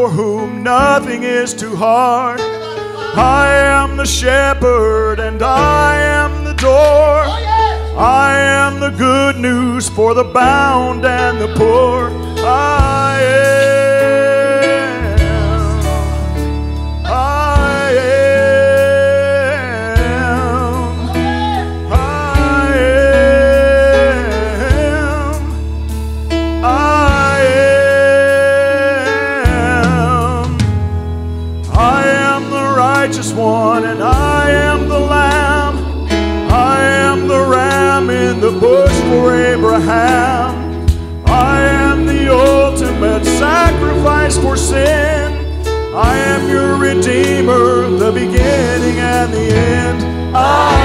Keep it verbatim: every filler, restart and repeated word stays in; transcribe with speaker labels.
Speaker 1: for whom nothing is too hard. I am the shepherd and I am the door. I am the good news for the bound and the poor. I am, I am, I am, I am. I am the righteous one and I am the lamb. I am the ram in the bush for Abraham. I am the ultimate sacrifice for sin. I am your Redeemer, the beginning and the end. I